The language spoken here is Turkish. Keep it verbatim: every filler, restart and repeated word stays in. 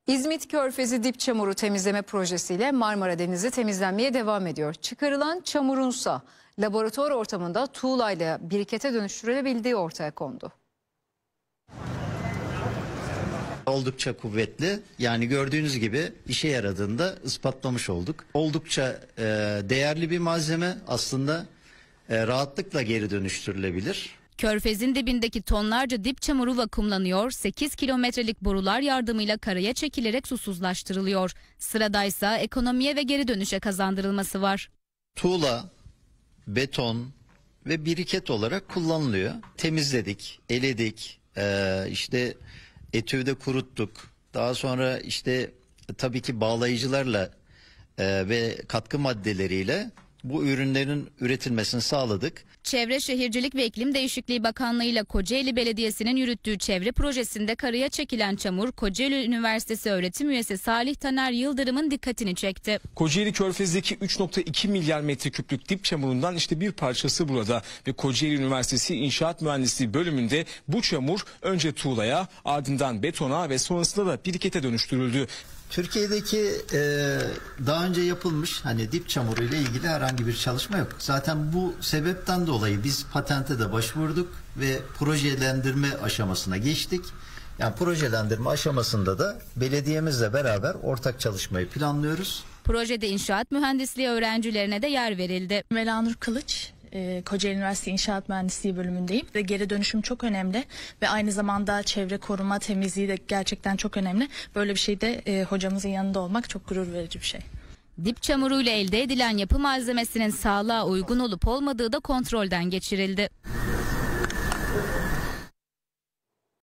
İzmit Körfezi dip çamuru temizleme projesiyle Marmara Denizi temizlenmeye devam ediyor. Çıkarılan çamurunsa laboratuvar ortamında tuğlayla birikete dönüştürülebildiği ortaya kondu. Oldukça kuvvetli, yani gördüğünüz gibi işe yaradığında ispatlamış olduk. Oldukça e, değerli bir malzeme, aslında e, rahatlıkla geri dönüştürülebilir. Körfezin dibindeki tonlarca dip çamuru vakumlanıyor, sekiz kilometrelik borular yardımıyla karaya çekilerek susuzlaştırılıyor. Sıradaysa ekonomiye ve geri dönüşe kazandırılması var. Tuğla, beton ve biriket olarak kullanılıyor. Temizledik, eledik, e, işte etüvde kuruttuk. Daha sonra işte tabii ki bağlayıcılarla e, ve katkı maddeleriyle bu ürünlerin üretilmesini sağladık. Çevre Şehircilik ve İklim Değişikliği Bakanlığı ile Kocaeli Belediyesi'nin yürüttüğü çevre projesinde karaya çekilen çamur Kocaeli Üniversitesi öğretim üyesi Salih Taner Yıldırım'ın dikkatini çekti. Kocaeli Körfez'deki üç nokta iki milyar metreküplük dip çamurundan işte bir parçası burada ve Kocaeli Üniversitesi İnşaat Mühendisliği bölümünde bu çamur önce tuğlaya, ardından betona ve sonrasında da birikete dönüştürüldü. Türkiye'deki e, daha önce yapılmış hani dip çamuru ile ilgili herhangi bir çalışma yok. Zaten bu sebepten dolayı biz patente de başvurduk ve projelendirme aşamasına geçtik. Yani projelendirme aşamasında da belediyemizle beraber ortak çalışmayı planlıyoruz. Projede inşaat mühendisliği öğrencilerine de yer verildi. Melanur Kılıç, Kocaeli Üniversitesi İnşaat Mühendisliği bölümündeyim. Ve geri dönüşüm çok önemli ve aynı zamanda çevre koruma, temizliği de gerçekten çok önemli. Böyle bir şeyde e, hocamızın yanında olmak çok gurur verici bir şey. Dip çamuruyla elde edilen yapı malzemesinin sağlığa uygun olup olmadığı da kontrolden geçirildi.